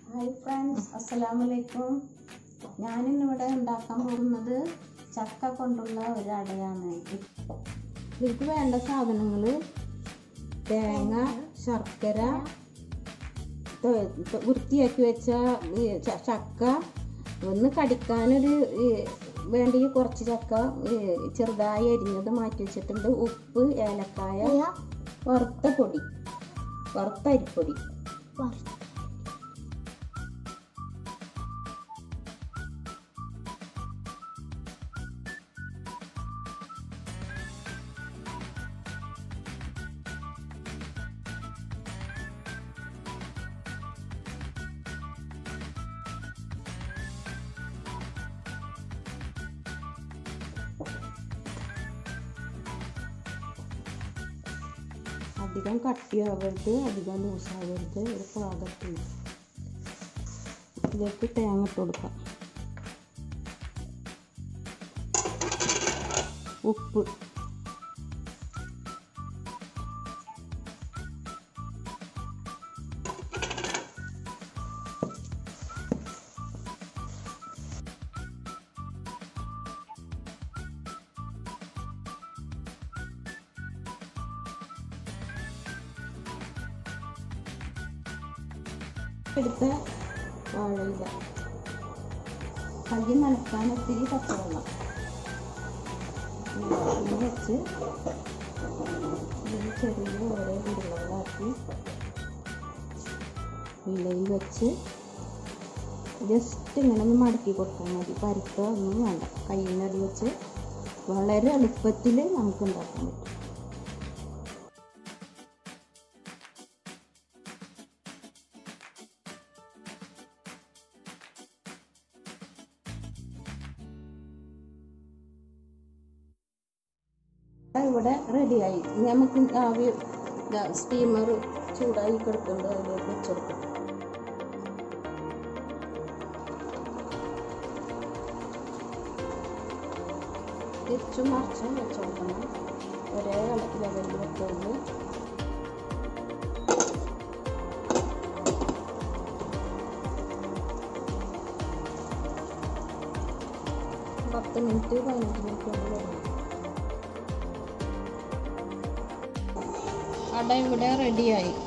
Hi friends, അസ്സലാമലൈക്കും. ഞാനിന്നിവിടെ ഉണ്ടാക്കാൻ പോകുന്നത് ചക്ക കൊണ്ടുള്ള ഒരു അടയാണ്. ഇതിലേക്ക് വേണ്ട സാധനങ്ങൾ: തേങ്ങ, ശർക്കര, വൃത്തിയാക്കി വെച്ച ചക്ക, ഒന്ന് കടിക്കാനൊരു വേണ്ടി കുറച്ച് ചക്ക ചെറുതായി അരിഞ്ഞത് മാറ്റി വെച്ചിട്ടുണ്ട്, ഉപ്പ്, ഏലക്കായ, വറുത്ത അരിപ്പൊടി. അധികം കട്ടിയാവരുത്, അധികം ലൂസാവരുത്, ഒരു പാകത്തിന്. ഇതിലേക്ക് തേങ്ങ ഇട്ട് കൊടുക്കാം, ഉപ്പ്, എടുത്ത വാഴയില, കയ്യിൽ നനക്കാൻ ഒത്തിരി പച്ചവെള്ളം വെച്ച് ഇതിൽ ചെറിയ ഓരോ ഉരുളകളാക്കി ഇലയിൽ വെച്ച് ജസ്റ്റ് ഇങ്ങനെ ഒന്ന് മടക്കി കൊടുത്താൽ മതി. പരുത്ത ഒന്നും വേണ്ട. കയ്യിനടി വെച്ച് വളരെ എളുപ്പത്തിൽ നമുക്ക് ഉണ്ടാക്കാൻ പറ്റും. ഇവിടെ റെഡിയായി. നമുക്ക് ആവി സ്റ്റീമർ ചൂടായി കിടക്കുന്നുണ്ട്, അതിലേക്ക് വെച്ചെടുക്കാം. തിരിച്ചും മറിച്ചും വെച്ചെടുക്കണം. ഒരേ ലെവലിൽ വെക്കുള്ളൂ. പത്ത് മിനിറ്റ് 15 മിനിറ്റ് കൊണ്ട് വരും. അട ഇവിടെ റെഡിയായി.